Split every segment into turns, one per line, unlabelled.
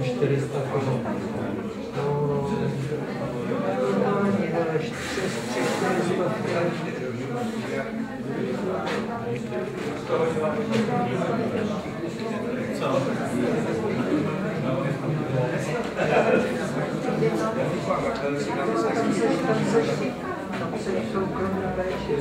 400 korun. No, normálně, ale 400.
Co?
Tam se soukromé péči.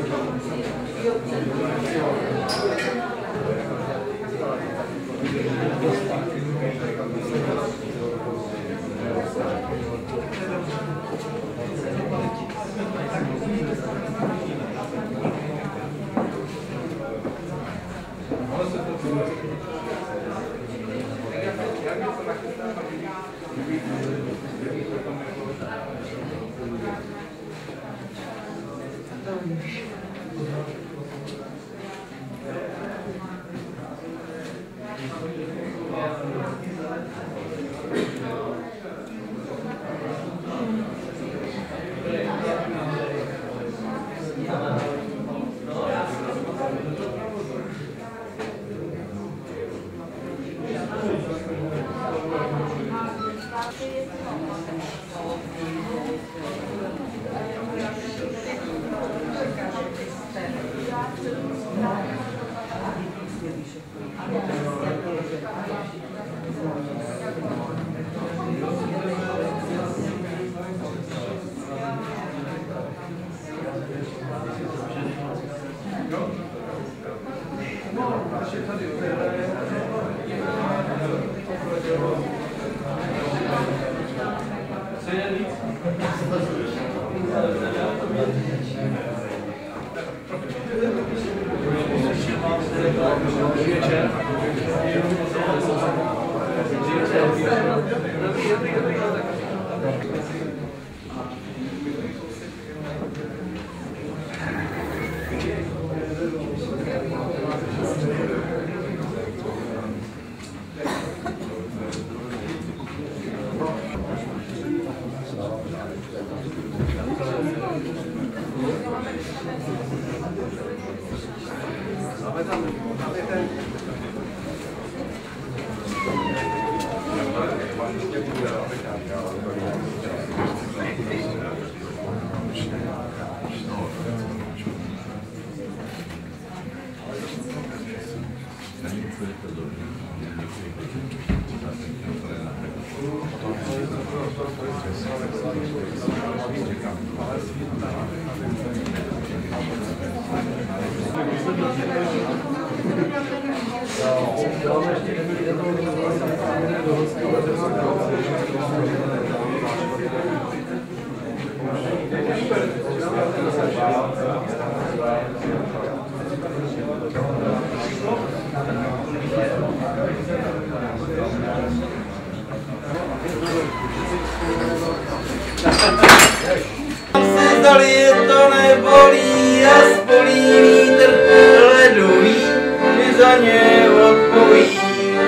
Zdali to nebolí a spolí vítr ledový, mi za ně odpoví.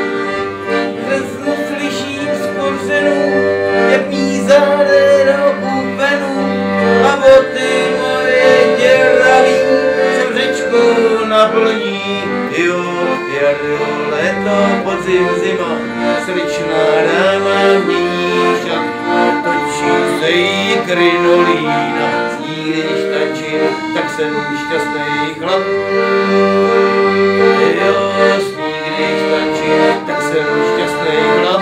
Dnesnu slyším z kořenů, jak mí záde do kůpenu a boty moje děravý se řečkou naplní. Jo, jaro, léto, podzim, zima, sličná dáma mění šat, točí se jí krinolína, s ní když tančím, tak jsem šťastný chlap. Jo, s ní když tančím, tak jsem šťastný chlap.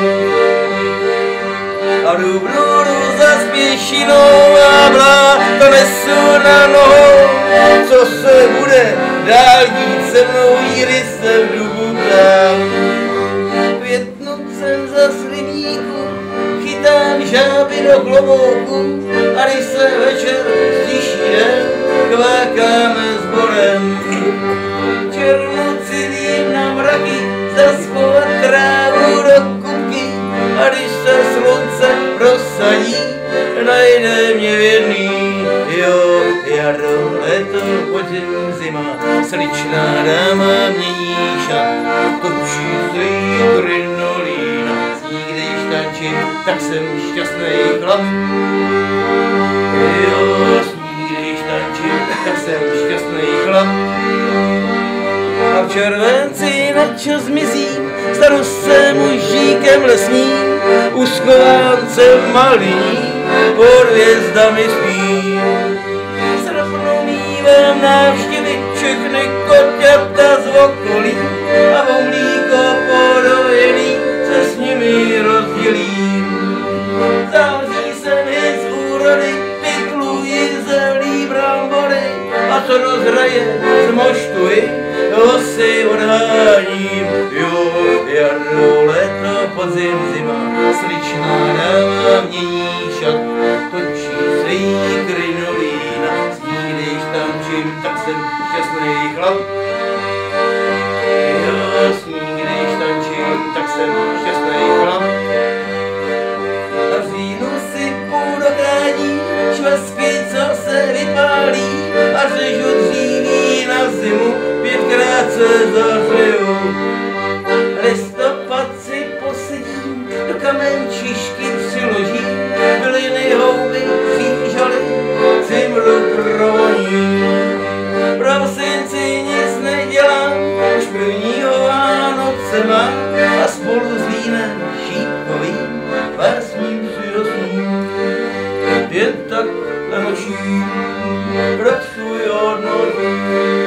A jdu za spěšinou a bláto nesu na nohou, co se bude dál dít se mnou, jíry se v dubu tam. Květnocem za slivníku, chytám žáby do klobouku a když se večer stiší den, kvákáme sborem. Černocilím na mraky, zaschovat trávu do kupky a když se slunce prosadí, najde mě věrný. Jo, jaro, léto, podzim, zima, sličná dáma mění šat, točí se jí krinolína, s ní když tančím, tak jsem šťastný chlap. Jo, s ní když tančím, tak jsem šťastný chlap. A v červenci načas zmizí stanu se mužíkem lesním, u schovance malý, pod hvězdami spím. Srpnu mívám návštěvy všechny koťata z okolí a o mlíko podojený se s nimi rozdělím. Zavří se mi z úrody, vypluji zelí brambory a co rozhraje zmoštuji, to si odháním. Jo, jaro, léto, podzim, zima, sličná dáma mění šat, točí se jí krinolína, s ní když tančím, tak jsem šťastný chlap. Jo, s ní když tančím, tak jsem šťastný chlap. A v říjnu si půjdu do krání, švestky, co se vypálí, a řežu dříví na zimu, 5krát se zahřeju. Listopad si posedím, do kamenčišky přiložím, byliny, houby, křížaly, cimru provoním. V prosinci nic nedělám, už prvního Vánoce mám a spolu s vínem šípkovým básním si dosním. Jen takhle nočím, pracuji od nocí.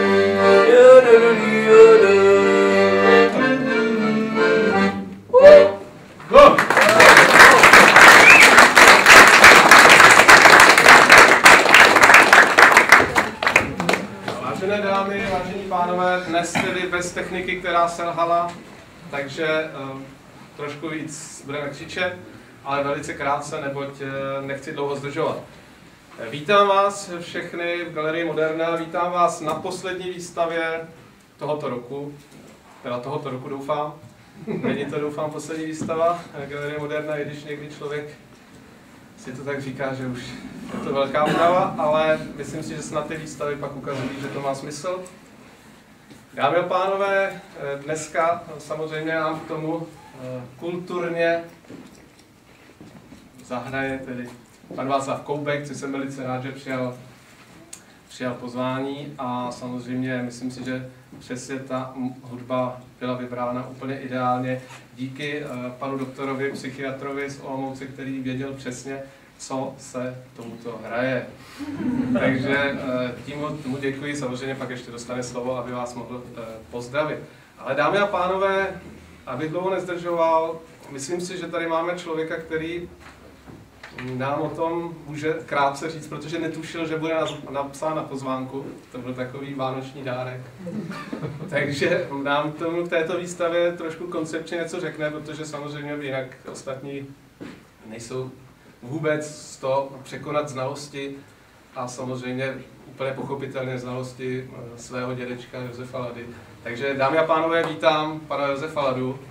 Vážené dámy, vážení pánové, dnes tedy bez techniky, která selhala, takže trošku víc budeme křičet, ale velice krátce, neboť nechci dlouho zdržovat. Vítám vás všechny v Galerii Moderna, vítám vás na poslední výstavě tohoto roku, teda tohoto roku doufám. Není to doufám poslední výstava Galerie Moderna, i když někdy člověk si to tak říká, že už je to velká únava, ale myslím si, že snad ty výstavy pak ukazují, že to má smysl. Dámy a pánové, dneska samozřejmě nám k tomu kulturně zahraje tedy pan Václav Koubek, což jsem velice rád, že přijal pozvání, a samozřejmě myslím si, že přesně ta hudba byla vybrána úplně ideálně díky panu doktorovi, psychiatrovi z Olomouce, který věděl přesně, co se tomuto hraje. Takže mu děkuji, samozřejmě pak ještě dostane slovo, aby vás mohl pozdravit. Ale dámy a pánové, abych dlouho nezdržoval, myslím si, že tady máme člověka, který nám o tom může krátce říct, protože netušil, že bude napsán na pozvánku. To byl takový vánoční dárek. Takže nám tomu k této výstavě trošku koncepčně něco řekne, protože samozřejmě jinak ostatní nejsou vůbec to překonat znalosti a samozřejmě úplně pochopitelné znalosti svého dědečka Josefa Lady. Takže dámy a pánové, vítám pana Josefa Ladu.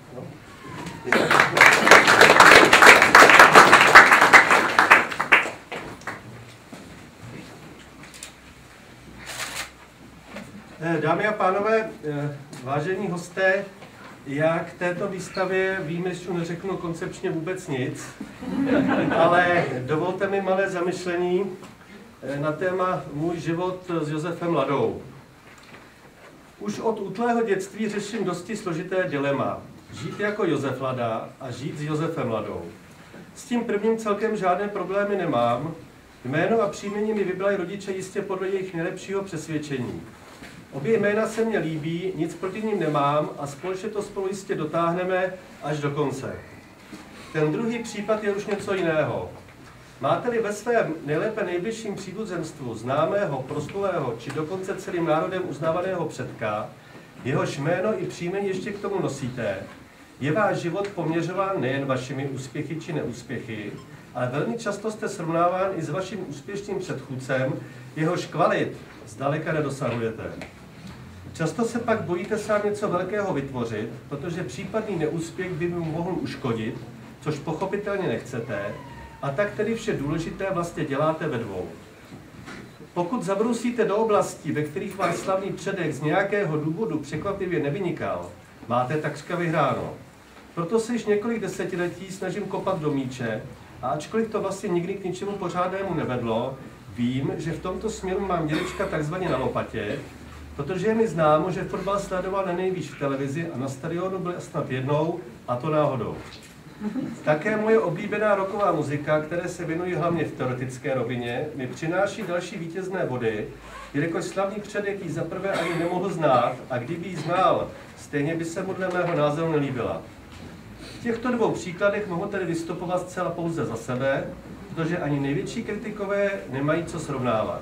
Dámy a pánové, vážení hosté, já k této výstavě vím, že neřeknu koncepčně vůbec nic, ale dovolte mi malé zamyšlení na téma Můj život s Josefem Ladou. Už od útlého dětství řeším dosti složité dilema. Žít jako Josef Lada a žít s Josefem Ladou. S tím prvním celkem žádné problémy nemám. Jméno a příjmení mi vybrali rodiče jistě podle jejich nejlepšího přesvědčení. Obě jména se mně líbí, nic proti ním nemám a společně to spolu jistě dotáhneme až do konce. Ten druhý případ je už něco jiného. Máte-li ve svém nejlépe nejbližším příbuzenstvu známého, proslulého či dokonce celým národem uznávaného předka, jehož jméno i příjmení ještě k tomu nosíte, je váš život poměřován nejen vašimi úspěchy či neúspěchy, ale velmi často jste srovnáván i s vaším úspěšným předchůdcem, jehož kvalit zdaleka nedosahujete. Často se pak bojíte sám něco velkého vytvořit, protože případný neúspěch by mu mohl uškodit, což pochopitelně nechcete, a tak tedy vše důležité vlastně děláte ve dvou. Pokud zabrousíte do oblastí, ve kterých váš slavný předek z nějakého důvodu překvapivě nevynikal, máte takřka vyhráno. Proto se již několik desetiletí snažím kopat do míče, a ačkoliv to vlastně nikdy k ničemu pořádnému nevedlo, vím, že v tomto směru mám dědečka takzvaně na lopatě, protože je mi známo, že fotbal sledoval nejvíc v televizi a na stadionu byl snad jednou, a to náhodou. Také moje oblíbená rocková muzika, které se věnují hlavně v teoretické rovině, mi přináší další vítězné body, jelikož slavný předek ji zaprvé ani nemohl znát a kdyby ji znal, stejně by se mu dle mého názoru nelíbila. V těchto dvou příkladech mohu tedy vystupovat zcela pouze za sebe, protože ani největší kritikové nemají co srovnávat.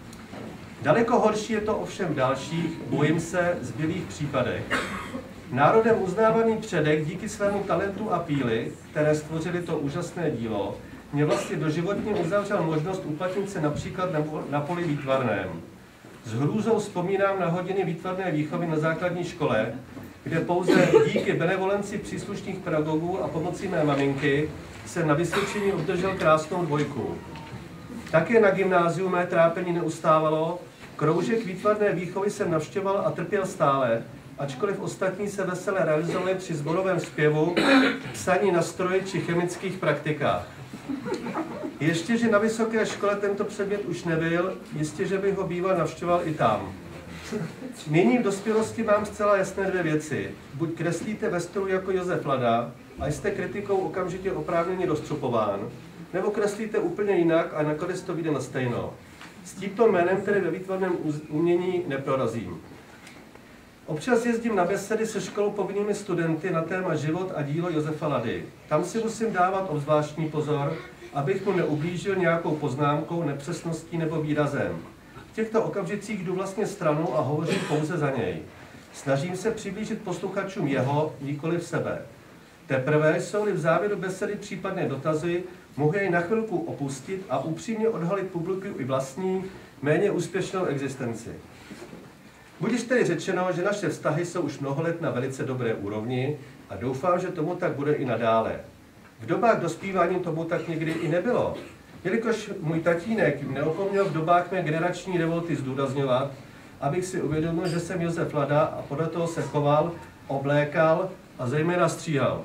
Daleko horší je to ovšem v dalších, bojím se, zbylých případech. Národem uznávaný předek díky svému talentu a píli, které stvořili to úžasné dílo, mě vlastně doživotně uzavřel možnost uplatnit se například na poli výtvarném. S hrůzou vzpomínám na hodiny výtvarné výchovy na základní škole, kde pouze díky benevolenci příslušných pedagogů a pomocí mé maminky jsem na vysvědčení obdržel krásnou 2. Také na gymnáziu mé trápení neustávalo, kroužek výtvarné výchovy jsem navštěvoval a trpěl stále, ačkoliv ostatní se vesele realizovali při sborovém zpěvu, psaní na stroji či chemických praktikách. Ještě, že na vysoké škole tento předmět už nebyl, jistě, že bych ho býval navštěvoval i tam. Nyní v dospělosti mám zcela jasné 2 věci. Buď kreslíte ve stylu jako Josef Lada a jste kritikou okamžitě oprávněně rozcupován, nebo kreslíte úplně jinak a nakonec to vyjde na stejno. S tímto jménem, který ve výtvarném umění neprorazím. Občas jezdím na besedy se školou povinnými studenty na téma život a dílo Josefa Lady. Tam si musím dávat obzvláštní pozor, abych mu neublížil nějakou poznámkou, nepřesností nebo výrazem. V těchto okamžicích jdu vlastně stranou a hovořím pouze za něj. Snažím se přiblížit posluchačům jeho, nikoli v sebe. Teprve jsou-li v závěru besedy případné dotazy, mohu jej na chvilku opustit a upřímně odhalit publiku i vlastní, méně úspěšnou existenci. Budiž tedy řečeno, že naše vztahy jsou už mnoho let na velice dobré úrovni a doufám, že tomu tak bude i nadále. V dobách dospívání tomu tak někdy i nebylo, jelikož můj tatínek neopomněl v dobách mé generační revolty zdůrazňovat, abych si uvědomil, že jsem Josef Lada a podle toho se choval, oblékal a zejména stříhal.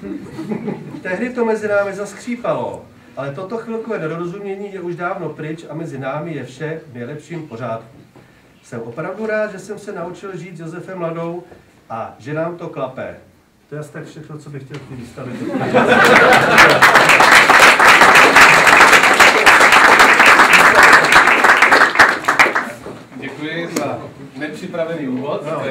Tehdy to mezi námi zaskřípalo, ale toto chvilkové nedorozumění je už dávno pryč a mezi námi je vše v nejlepším pořádku. Jsem opravdu rád, že jsem se naučil žít s Josefem Ladou a že nám to klape. To je asi tak všechno, co bych chtěl v té výstavě.
Děkuji za nepřipravený úvod. No.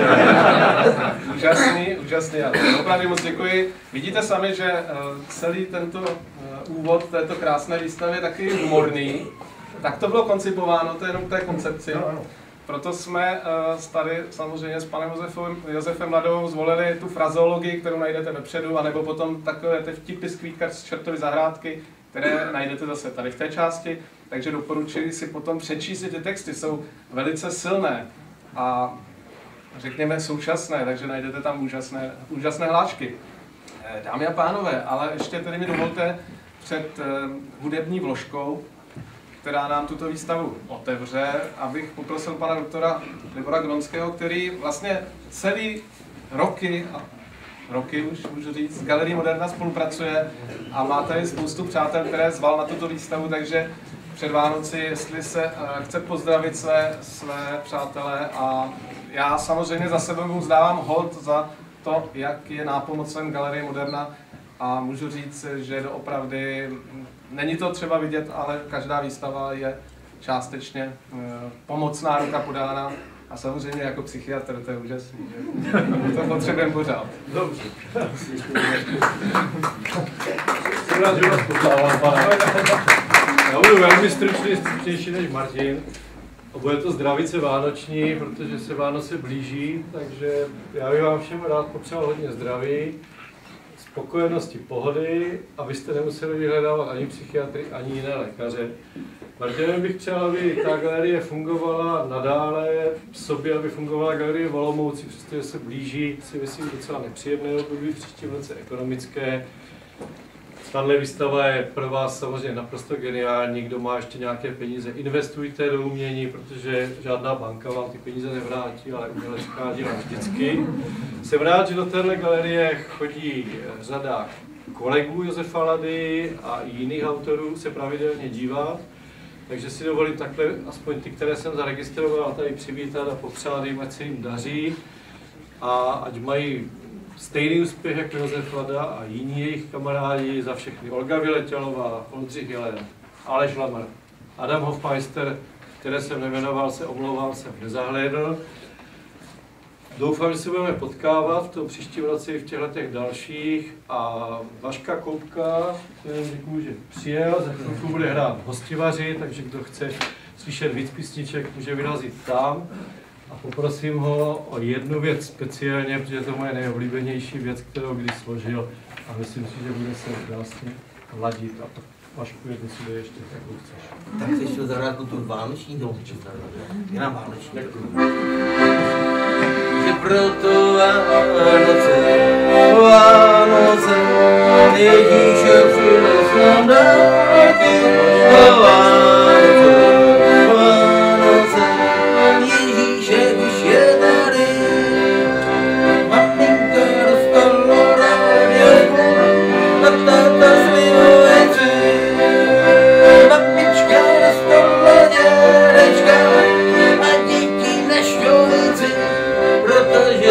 Úžasný. Opravdu moc děkuji. Vidíte sami, že celý tento úvod této krásné výstavy je taky humorný. Tak to bylo koncipováno, to je jenom k té koncepci. No. Proto jsme tady samozřejmě s panem Josefem Ladou zvolili tu frazeologii, kterou najdete vepředu, anebo potom takové ty vtipy z Kvítka z Čertovy zahrádky, které najdete zase tady v té části. Takže doporučuji si potom přečíst ty texty, jsou velice silné a řekněme současné, takže najdete tam úžasné hlášky. Dámy a pánové, ale ještě tedy mi dovolte před hudební vložkou, která nám tuto výstavu otevře, abych poprosil pana doktora Libora Gronského, který vlastně celý roky už můžu říct, s Galerií Moderna spolupracuje a má tady spoustu přátel, které zval na tuto výstavu, takže před Vánoci, jestli se chce pozdravit své přátelé a já samozřejmě za sebe mu vzdávám hold za to, jak je nápomocen Galerie Moderna a můžu říct, že doopravdy není to třeba vidět, ale každá výstava je částečně pomocná ruka podána a samozřejmě jako psychiatr to je úžasný, že to potřebujeme pořád.
Dobře. Jsem rád, že vás poznávám, pane. Já budu velmi stručnější než Martin. A bude to zdravice vánoční, protože se Vánoce blíží, takže já bych vám všem rád popřál hodně zdraví, spokojenosti, pohody, abyste nemuseli vyhledávat ani psychiatry, ani jiné lékaře. Martinovi bych přál, aby ta galerie fungovala nadále v sobě, aby fungovala galerie v Olomouci, přestože se blíží, si myslím, docela nepříjemné období, příštím roce ekonomické. Tahle výstava je pro vás samozřejmě naprosto geniální, kdo má ještě nějaké peníze, investujte do umění, protože žádná banka vám ty peníze nevrátí, ale umělecká dělá vždycky. Jsem rád, že do téhle galerie chodí řada kolegů Josefa Lady a jiných autorů se pravidelně dívat. Takže si dovolím takhle aspoň ty, které jsem zaregistroval, tady přivítat a popřát jim, ať se jim daří a ať mají stejný úspěch jako Josef Lada a jiní jejich kamarádi, za všechny Olga Vyletělová, Oldřich Jelen, Aleš Lamar, Adam Hofmeister, které jsem nejmenoval, se omlouvám, jsem nezahlédl. Doufám, že se budeme potkávat v tom příštím roce i v těchto dalších a Vaška Koupka, kterým děkuju, že přijel, za chvilku bude hrát v Hostivaři, takže kdo chce slyšet víc písniček, může vyrazit tam. A poprosím ho o jednu věc speciálně, protože to je moje nejoblíbenější věc, kterou kdy složil a myslím si, že bude se krásně ladit a pak Vašku jednu si dej ještě, jakou chceš.
Tak chceš to zahrát tu vánoční? No, je nám vánoční. Že proto Vánoce, Ježíše přines nám dárky. Vánoce, Ježíšek už je tady. Maminka dostala rádio, a táta slivoveci. Babička dostala dědečka a díky na šťovici. Protože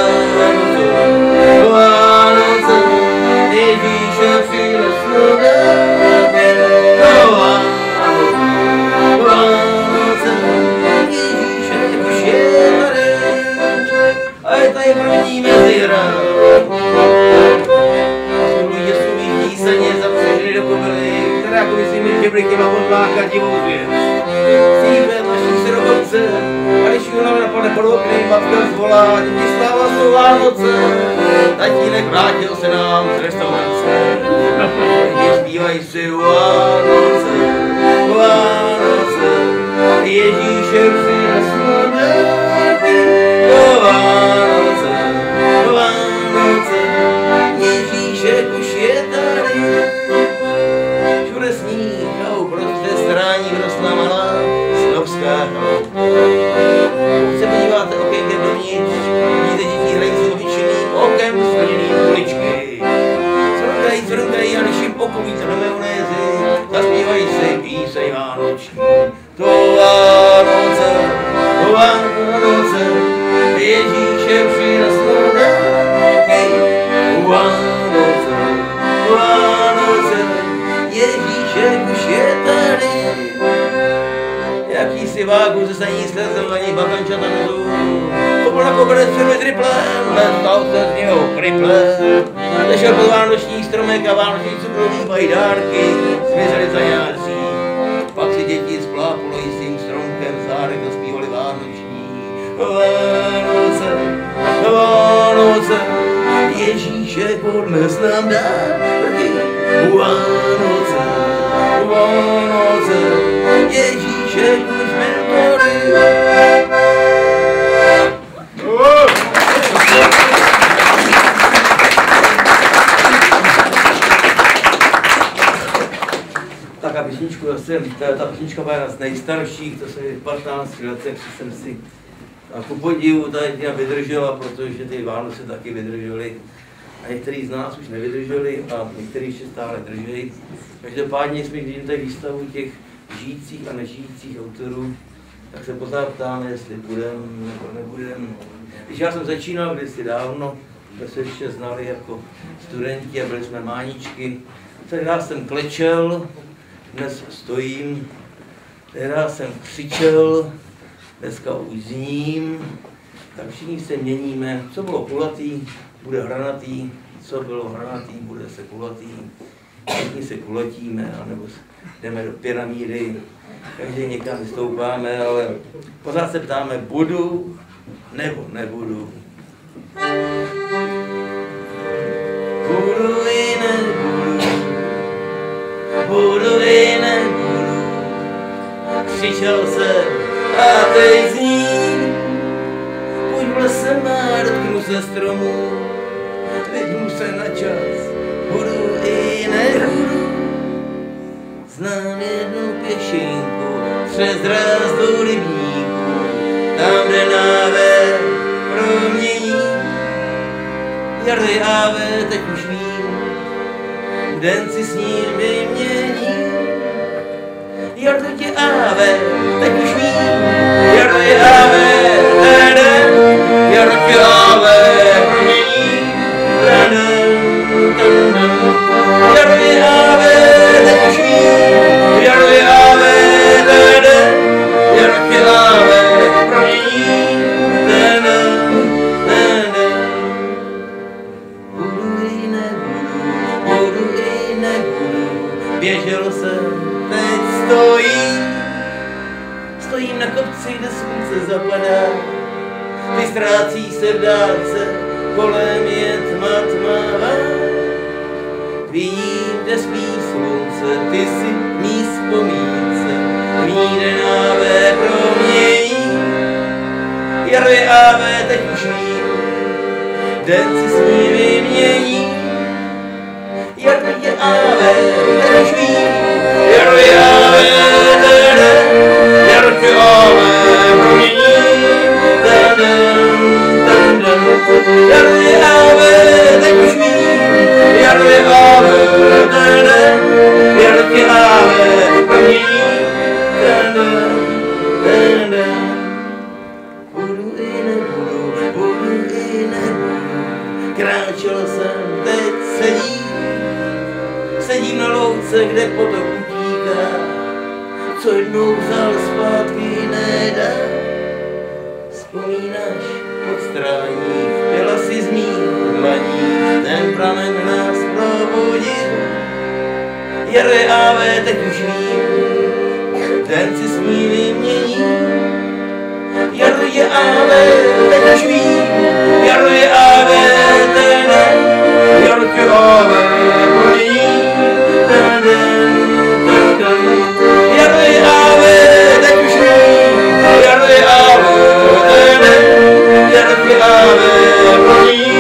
Vánoce, Ježíše přinesl dárky. Vánoce, Ježíšek už je tady. A je tady první mezihra. Lidi svých píseně zapřežili do kobily, která jako svými žebriky má odlákat divou zvěc. Cípem naší se do kopce, a když Junové napadne pod okny, matka zvolá, děti sláva jsou Vánoce. Tatínek vrátil se nám z restaurace. Lidi zpívají si Vánoce, Vánoce, Ježíšek přinesl dárky. Vánoce, Vánoce, Ježíšek už je tady. Všude sníh a uprostřed strání rostla malá snovská chaloupka. Se podíváte okénkem dovnitř, vidíte děti hrají s obyčejným okem splněným kuličky. Srnkají a když jim oko více do majonézy, zaspívají si píseň vánoční. To Vánoce, Ježíše přinesl dárky. Vánoce, Ježíšek už je tady. Jakýsi vágu ze saní slezl ani bakančata nezů. To byl na koberec před triplem, stal se z něho kriple. Lešel pod vánoční stromek a vánoční cukroví bajdárky zmizely za jáří. Pak si děti spláplo jistým stromkem zárek zaspívali vánoční. Vánoce, Ježíšek odnes nám dárky. Vánoce, Ježíšek už byl tady. Tak a písničku zase, ta písnička byla jedna z nejstarších, to se v 15 letech, jsem si a ku podivu tady vydržela, protože ty Vánoce taky vydržely. A některý z nás už nevydrželi a některý ještě stále drží. Každopádně jsme, když tady výstavu těch žijících a nežijících autorů, tak se pořád ptáme, jestli budeme nebo nebudeme. Když já jsem začínal kdysi dávno, jsme se ještě znali jako studenti a byli jsme máničky. Tehdy jsem klečel, dnes stojím, tehdy jsem křičel, dneska už zním, tak všichni se měníme, co bylo kulatý, bude hranatý, co bylo hranatý, bude se kulatý. Všichni se kulatíme, anebo jdeme do pyramídy, každý někam vystoupáme, ale pořád se ptáme, budu nebo nebudu. Budu i nebudu, budu i nebudu, křičel se a teď zním. Buď v lese má, dotknu se stromu, vypnu se na čas, budu i nebudu. Znám jednu pěšinku přes drázdu rybníku, tam, kde náve promění. Jardy áve, teď už vím, den si s ním vymění. Jardo tě áve, teď už vím, Jardo je áve, Jardo tě áve, promění, Jardo je áve, teď už vím, Jardo je áve, Jardo tě áve, promění, budu i nebudu, běžel jsem, teď stojím na kopci, kde slunce zapadá, ty ztrácí se v dálce, kolem je tma tmavá. Vidím, kde spí slunce, ty si mý vzpomínce, mý denávé promění. Jaro je áve, teď už vím, den si s ní vymění. Jaro je áve, teď už vím, Jaro je áve, Jaro je áve, promění. Jaro je áve, teď už vím, Jaro je áve, Jaro je áve, promění. Budu i nebudu, kráčel jsem, teď sedím na louce, kde potok utíká, co jednou vzal zpátky nedá. Vzpomínáš pod strání, pěla si z mých dlaní, ten pramen nás probudil. Jaro je áve, teď už vím, den si s ní vymění. Jaro je áve, teď už vím, Jaro je áve, Jaro je áve, promění. Jaro je áve, teď už vím, Jaro je áve, Jaro je áve, promění.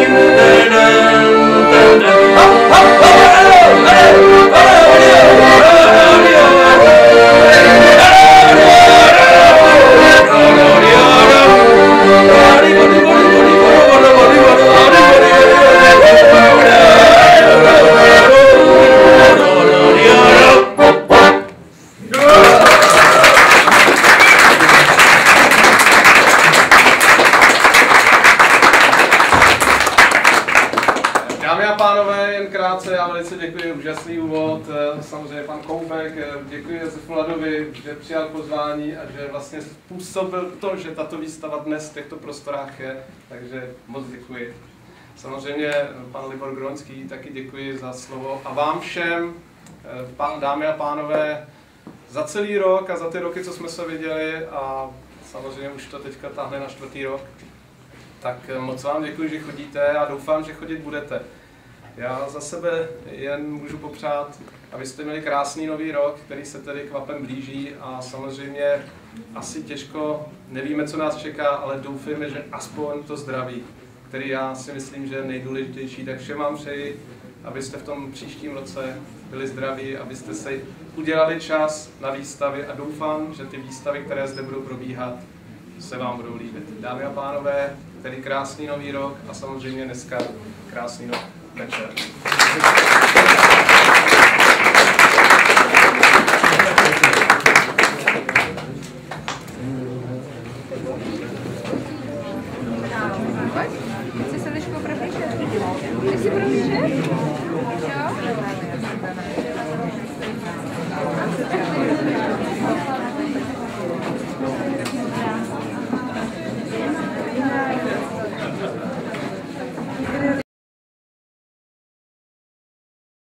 Dámy a pánové, jen krátce, já velice děkuji, úžasný úvod, samozřejmě pan Koubek, děkuji Josefu Ladovi, že přijal pozvání a že vlastně způsobil to, že tato výstava dnes v těchto prostorách je, takže moc děkuji. Samozřejmě pan Libor Gronský, taky děkuji za slovo a vám všem, dámy a pánové, za celý rok a za ty roky, co jsme se viděli a samozřejmě už to teďka táhne na 4. rok, tak moc vám děkuji, že chodíte a doufám, že chodit budete. Já za sebe jen můžu popřát, abyste měli krásný nový rok, který se tedy kvapem blíží a samozřejmě asi těžko, nevíme, co nás čeká, ale doufejme, že aspoň to zdraví, který já si myslím, že je nejdůležitější. Tak všem vám přeji, abyste v tom příštím roce byli zdraví, abyste si udělali čas na výstavy a doufám, že ty výstavy, které zde budou probíhat, se vám budou líbit. Dámy a pánové, tedy krásný nový rok a samozřejmě dneska krásný nový večer.
What?